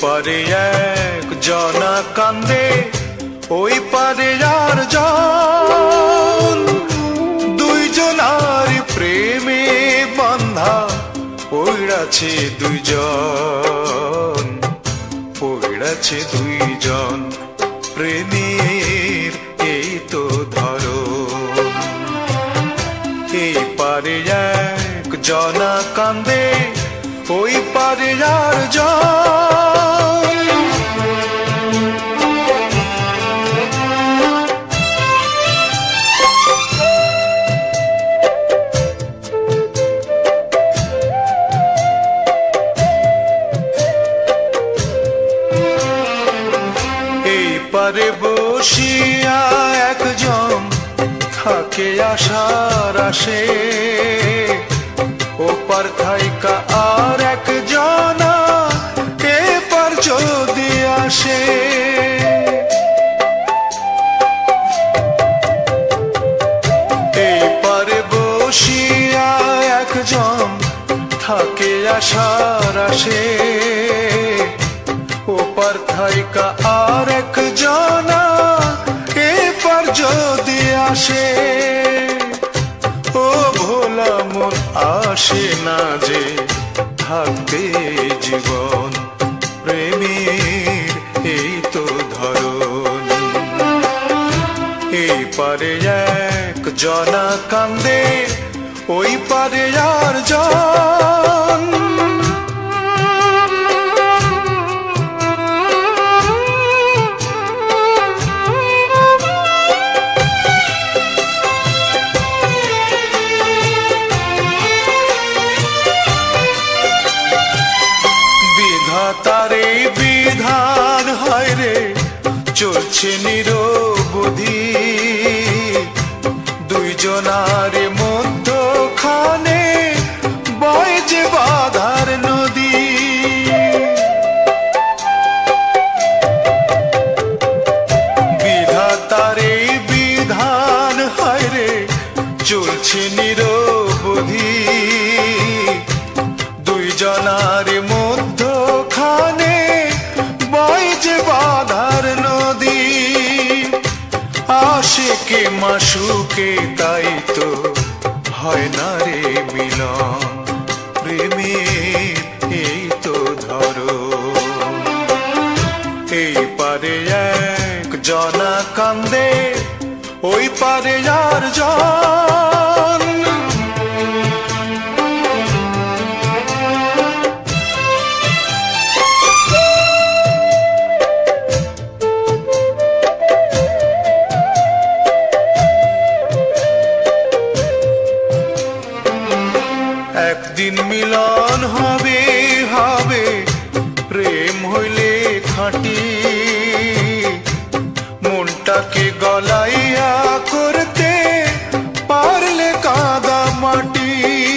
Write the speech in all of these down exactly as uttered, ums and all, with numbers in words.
পারে এক জনা কান্দে, ওই পারে আর জন, দুইজনার প্রেমে বান্ধা পড়াছে দুইজন, পড়াছে দুইজন প্রেমের এই তো ধরন। এই পারে এক জনা কান্দে, ওই পারে আর জন। এই পারে বসিয়া একজন থাকে আশার আসে, ওপার থাইকা আর এক জনা এপার যদি আসে। এই পারে বসিয়া একজন থাকে আশার আসে, ওপার থাইকা আর এক জনা এপার যদি আসে। ও ভোলা মন আসে না যে থাকতে জীবন, প্রেমের এই তো ধরন। এই পারে এক জনা কান্দে, ওই পারে আর জন। তার এই বিধান হয় রে চলছে নিরবধি, দুইজনার মধ্যখানে বয় যে বাধার নদী। বিধাতার এই বিধান হয় রে চলছে নিরবধি, দুইজনার মধ্যখানে বয় যে বাধার নদী। আশিকে মাশুকে তাই তো হয় না রে মিলন, প্রেমের এই তো ধরন। এই পারে এক জনা কান্দে, ওই পারে আর জন। একদিন মিলন হবে হবে প্রেম হইলে খাঁটি, মনটাকে গলাইয়া করতে পারলে কাদা মাটি।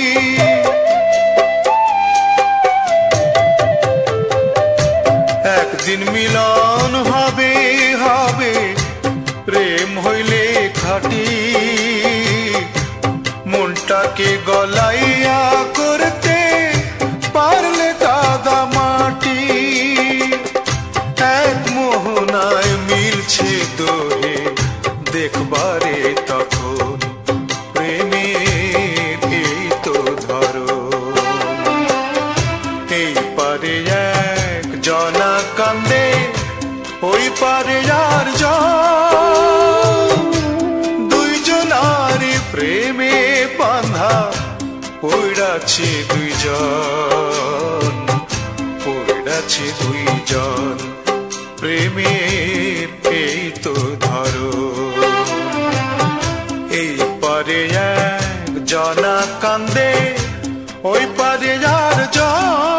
একদিন মিলন হবে হবে প্রেম হইলে খাঁটি, মনটাকে গলাইয়া করতে পারলে কাদা মাটি। এক মোহনায় মিলছে দোহে দেখবারে তখন, প্রেমের এই তো ধরন। এই পারে এক জনা কান্দে, ওই পারে আর জন, দুইজনার প্রেমে বাঁধা পড়াছে দুইজন, পড়াছে দুইজন প্রেমের এই তো ধরন। এই পারে এক জনা কান্দে, ওই পারে আর জন।